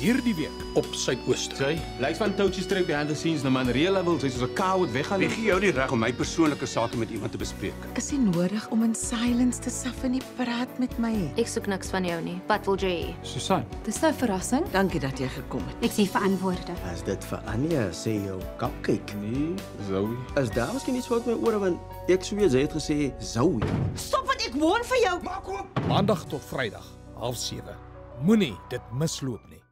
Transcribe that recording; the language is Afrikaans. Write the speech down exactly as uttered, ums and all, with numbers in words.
hierdie week op Suidooster. Sy, lyk van touwtjies trek behind the scenes, nou man, real level, sy is soos 'n kou het weggaan. Ek gee jou die reg om my persoonlike sake met iemand te bespreek. Is nie nodig om in silence te saf en nie praat met my. Ek soek niks van jou nie. Wat wil jy? Susan, Dis 'n verrassing. Dankie dat jy gekom het. Ek sien verantwoorde. As dit vir Anja sê jou kap kyk. Nee, Zoe. As daar miskien iets fout met my ore want ek sou jy het gesê Zoe. Stop wat ek woon vir jou. Maandag tot Vrydag, half sewe. Moenie dit misloop nie.